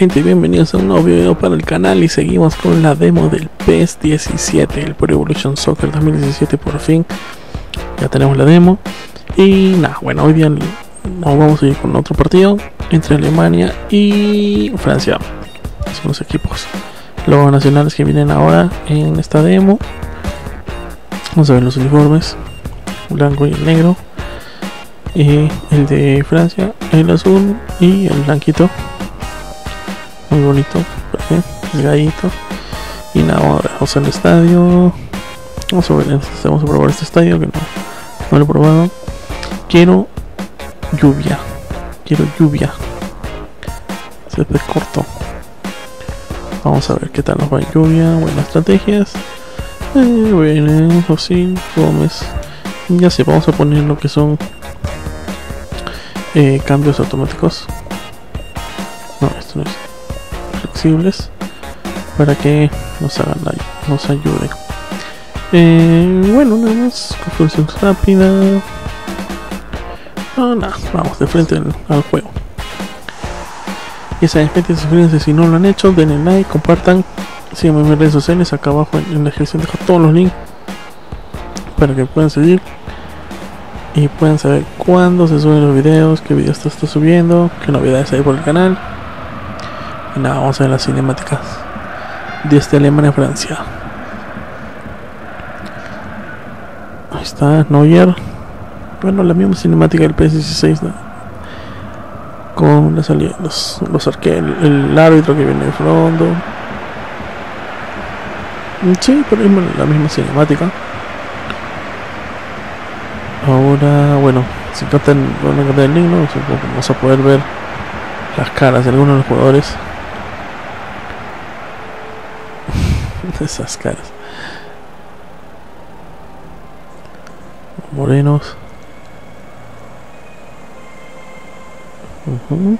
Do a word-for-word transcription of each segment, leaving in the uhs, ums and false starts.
gente? Bienvenidos a un nuevo video para el canal y seguimos con la demo del PES diecisiete, el Pro Evolution Soccer dos mil diecisiete. Por fin ya tenemos la demo y nada, bueno, hoy día nos vamos a ir con otro partido entre Alemania y Francia. Son los equipos, los nacionales que vienen ahora en esta demo. Vamos a ver los uniformes, blanco y el negro, y el de Francia el azul y el blanquito, muy bonito, el gallito. Y nada, vamos a ver, vamos al estadio. Vamos a ver, vamos a probar este estadio que no, no lo he probado. Quiero lluvia, quiero lluvia, se ve corto. Vamos a ver qué tal nos va en lluvia. Buenas estrategias. Eh, bueno, José Gómez. Ya sé, vamos a poner lo que son eh, cambios automáticos. No, esto no es. Flexibles. Para que nos hagan la, nos ayude. Eh, bueno, nada más. Configuración rápida. No, nada, vamos de frente al, al juego. Y saben, gente, suscríbanse si no lo han hecho, denle like, compartan, síganme en mis redes sociales. Acá abajo en, en la descripción dejo todos los links para que puedan seguir y puedan saber cuándo se suben los videos, qué videos está, está subiendo, qué novedades hay por el canal. Y nada, vamos a ver las cinemáticas de este Alemania a Francia. Ahí está Neuer. Bueno, la misma cinemática del P E S dieciséis, ¿no? Con la salida, los, los arqueros, el, el árbitro que viene de fondo. Sí, pero es la misma cinemática. Ahora, bueno, si cantan, van a cantar el himno, vamos a poder ver las caras de algunos de los jugadores. Esas caras. Morenos. Uh-huh.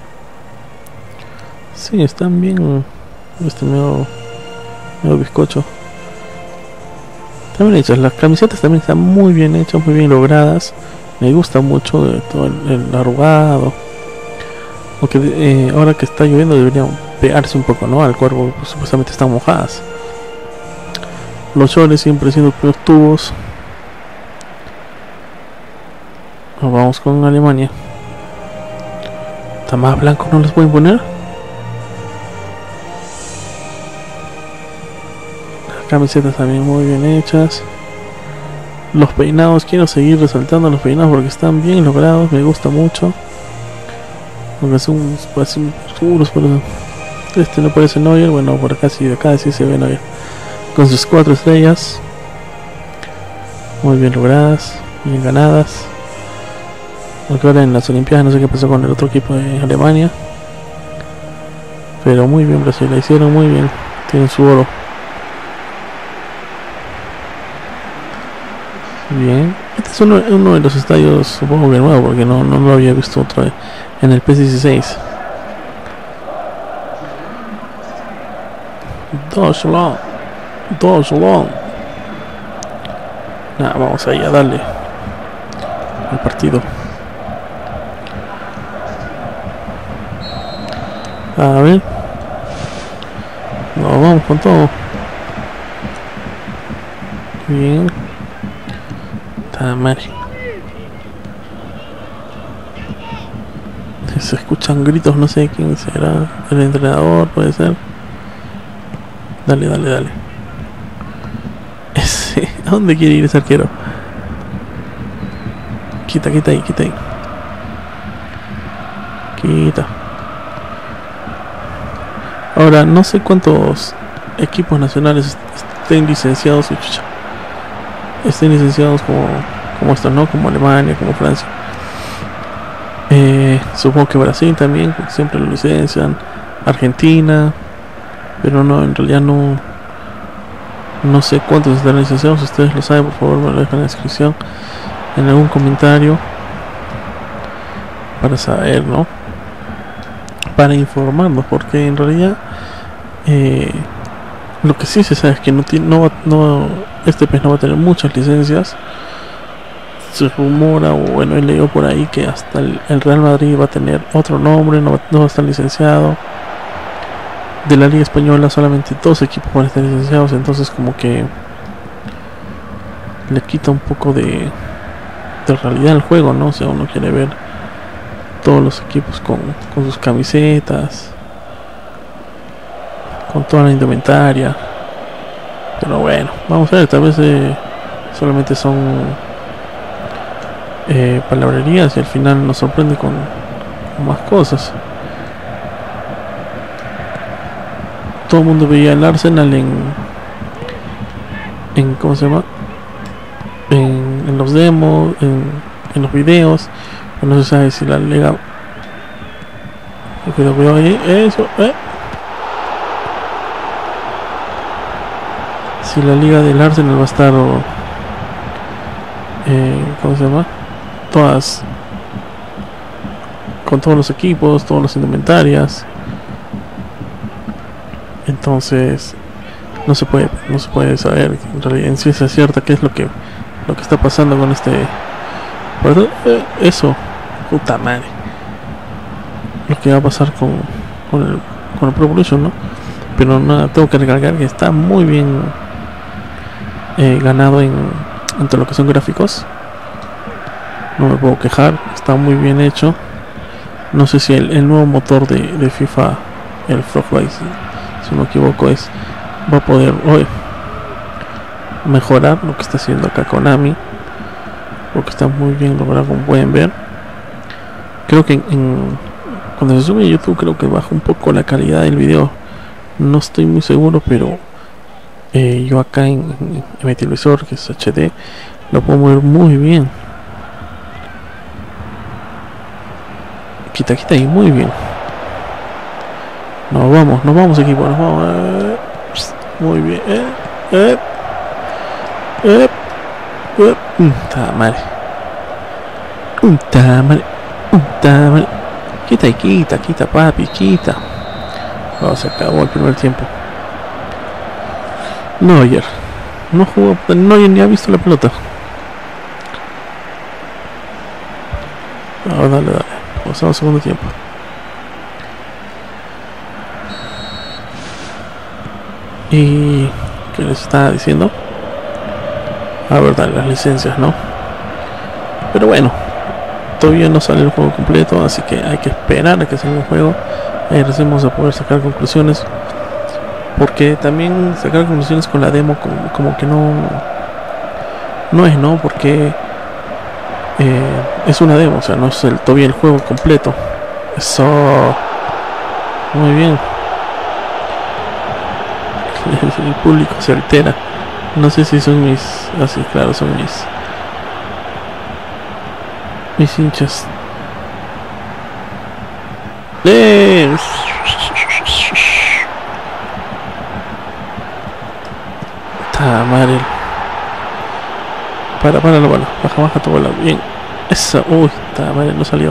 Sí, están bien. Este medio, medio bizcocho. Están bien hechas, las camisetas también están muy bien hechas, muy bien logradas. Me gusta mucho de todo el, el arrugado. Aunque eh, ahora que está lloviendo deberían pegarse un poco, ¿no? Al cuerpo, pues, supuestamente están mojadas. Los shorts siempre siendo los tubos. Nos vamos con Alemania. ¿Está más blanco? ¿No los pueden poner? Las camisetas también muy bien hechas. Los peinados, quiero seguir resaltando los peinados porque están bien logrados, me gusta mucho. Aunque son parecen seguros, por eso. Este no parece Neuer, bueno, por acá sí, de acá sí se ve Neuer. Con sus cuatro estrellas. Muy bien logradas, bien ganadas. Aunque ahora en las Olimpiadas no sé qué pasó con el otro equipo de Alemania, pero muy bien Brasil, la hicieron muy bien, tienen su oro. Bien, este es uno, uno de los estadios supongo que nuevo porque no, no lo había visto otra vez en el P E S dieciséis. Deutschland, Deutschland. Nada, vamos ahí a darle al partido. A ver, no, vamos con todo. Bien. Está mal. Se escuchan gritos, no sé quién será. El entrenador puede ser. Dale, dale, dale. Ese, ¿a dónde quiere ir ese arquero? Quita, quita ahí, quita ahí. Quita. Ahora, no sé cuántos equipos nacionales estén licenciados y chucha, estén licenciados como, como estos, ¿no? Como Alemania, como Francia. Eh, supongo que Brasil también, porque siempre lo licencian. Argentina, pero no, en realidad no, no sé cuántos están licenciados. Si ustedes lo saben, por favor me lo dejan en la descripción, en algún comentario, para saber, ¿no? Para informarnos, porque en realidad eh, lo que sí se sabe es que no tiene, no, no, este P E S no va a tener muchas licencias. Se rumora, o bueno, he leído por ahí que hasta el, el Real Madrid va a tener otro nombre, no, no va a estar licenciado. de la Liga Española solamente dos equipos van a estar licenciados, entonces como que le quita un poco de, de realidad al juego, ¿no? O sea, uno quiere ver todos los equipos con, con sus camisetas, con toda la indumentaria. Pero bueno, vamos a ver, tal vez eh, solamente son eh, palabrerías y al final nos sorprende con, con más cosas. Todo el mundo veía el Arsenal en, en ¿cómo se llama? En, en los demos, en, en los videos. No se sabe si la liga. Cuidado, cuidado ahí, eso, eh. Si la liga del Arsenal va a estar, eh, ¿cómo se llama? Todas, con todos los equipos, todos los indumentarias. Entonces no se puede, no se puede saber en realidad en ciencia cierta qué es lo que, lo que está pasando con este. ¿Verdad? Eh, eso, puta madre. Lo que va a pasar con, con el, con el Pro Evolution, ¿no? Pero nada, tengo que recalcar que está muy bien eh, ganado en, en todo lo que son gráficos. No me puedo quejar, está muy bien hecho. No sé si el, el nuevo motor de, de FIFA, el Frostbite, si, si no me equivoco, es va a poder hoy mejorar lo que está haciendo acá Konami, porque está muy bien logrado, como pueden ver. Creo que en, en, cuando se sube a YouTube creo que baja un poco la calidad del video, no estoy muy seguro, pero eh, yo acá en, en, en mi televisor, que es H D, lo puedo mover muy bien. Quita, quita y muy bien. Nos vamos, nos vamos, equipo, nos vamos. Eh, muy bien. Eh, eh, eh, eh. Puta madre. Puta madre. Puta madre. Quita y quita, quita, papi, quita. Oh, se acabó el primer tiempo. Neuer. No jugó, Neuer ni ha visto la pelota. Oh, dale, dale. Pasamos al segundo tiempo. Y ¿qué les estaba diciendo? A ver, dale, las licencias, ¿no? Pero bueno, todavía no sale el juego completo, así que hay que esperar a que salga el juego. Ahí recién vamos a poder sacar conclusiones, porque también sacar conclusiones con la demo como, como que no no es, ¿no? Porque eh, es una demo, o sea, no es el, todavía el juego completo. Eso, muy bien. El, el público se altera. No sé si son mis, así ah, claro, son mis mis hinchas. ¡Eh! ¡Ta madre! Para, para la bola. Baja, baja tu bola. Bien. Esa. Uy, ¡ta madre! No salió.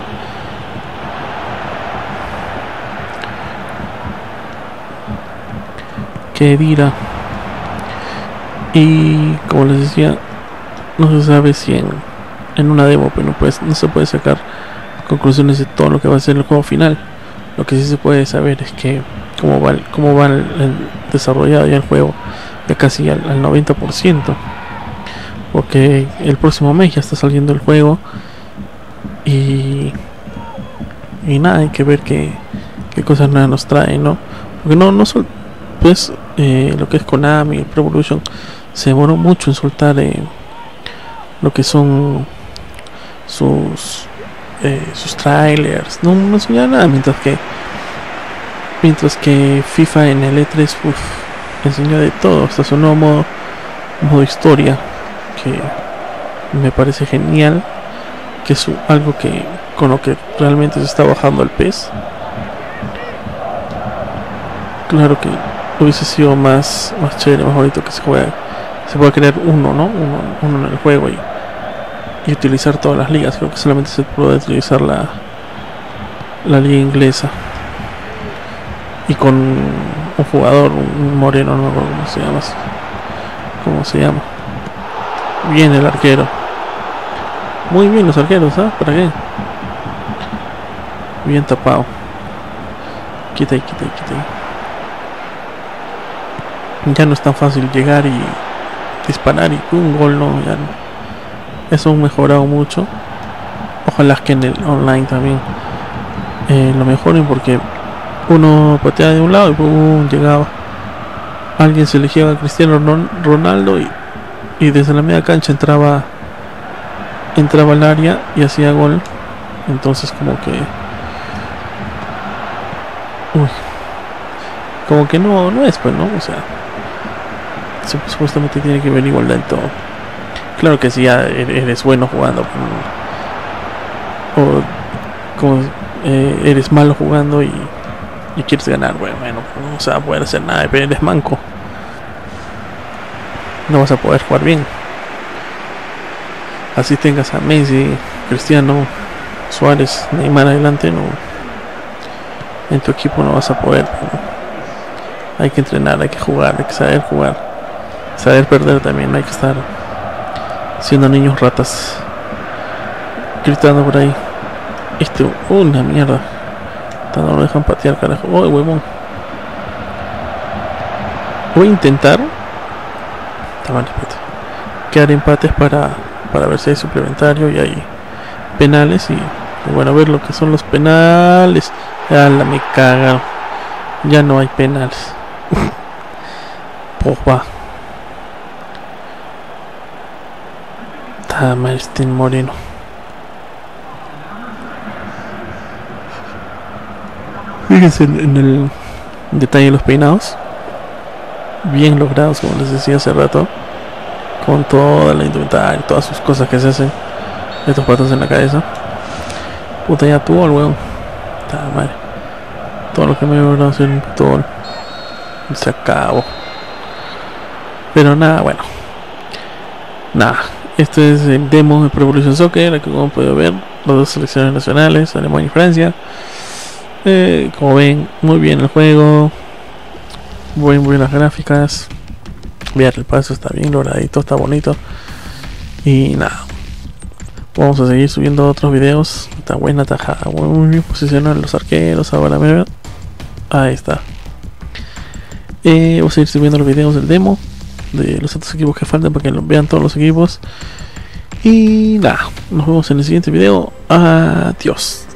Que dirá. Y como les decía, no se sabe si en, en una demo, pero no, pues, no se puede sacar conclusiones de todo lo que va a ser el juego final. Lo que sí se puede saber es que cómo va, cómo va el, el desarrollado ya el juego, ya casi al, al noventa por ciento, porque el próximo mes ya está saliendo el juego. Y y nada, hay que ver qué, qué cosas nuevas nos trae, ¿no? Porque no, no solo pues eh, lo que es Konami, el Pro Evolution, se demoró mucho en soltar eh, lo que son sus eh, sus trailers. No, no enseñaba nada, mientras que mientras que FIFA en el E tres uf, enseñó de todo, hasta su nuevo modo, modo historia, que me parece genial, que es algo que con lo que realmente se está bajando el P E S. Claro que hubiese sido más, más chévere, más bonito que se juegue, se pueda crear uno, ¿no? Uno, uno en el juego y, y utilizar todas las ligas. Creo que solamente se puede utilizar la la liga inglesa y con un jugador, un moreno, no recuerdo cómo se llama, cómo se llama. Bien el arquero, muy bien los arqueros, ¿sabes? ¿Para qué? Bien tapado. Quita y quita y quita. ya no es tan fácil llegar y disparar y un gol, no, ya no. Eso ha mejorado mucho. Ojalá que en el online también eh, lo mejoren, porque uno pateaba de un lado y pum, llegaba. Alguien se elegía a Cristiano Ronaldo y, y desde la media cancha entraba entraba al área y hacía gol. Entonces como que uy, como que no no es, pues, no, o sea, supuestamente tiene que haber igualdad en todo. Claro que si ya eres bueno jugando, o como eh, eres malo jugando y, y quieres ganar, bueno, bueno, no se va a poder hacer nada, pero eres manco, no vas a poder jugar bien. Así tengas a Messi, Cristiano, Suárez, Neymar adelante, no, en tu equipo no vas a poder, ¿no? Hay que entrenar, hay que jugar, hay que saber jugar, saber perder también, no hay que estar siendo niños ratas gritando por ahí. Este, una mierda, no lo dejan patear, carajo. Oh, huevón. Voy a intentar quedar empates para para ver si hay suplementario y hay penales, y, y bueno, ver lo que son los penales. Ya la me cagan, ya no hay penales. Pogba, Martín Moreno. Fíjense en, en el detalle de los peinados, bien logrados, como les decía hace rato, con toda la indumentaria, todas sus cosas que se hacen, estos patos en la cabeza. Puta, ya tuvo el huevo. Madre, todo lo que me iba a hacer, todo se acabó. Pero nada, bueno, nada. Este es el demo de Pro Evolution Soccer. Aquí, como pueden ver, las dos selecciones nacionales, Alemania y Francia. Eh, como ven, muy bien el juego, muy buenas gráficas. Vean, el paso está bien logradito, está bonito. Y nada, vamos a seguir subiendo otros videos. Está buena tajada, muy bien posicionados los arqueros. Ahora me ven, ahí está. Eh, vamos a seguir subiendo los videos del demo de los otros equipos que faltan para que los vean todos los equipos. Y nada, nos vemos en el siguiente video. Adiós.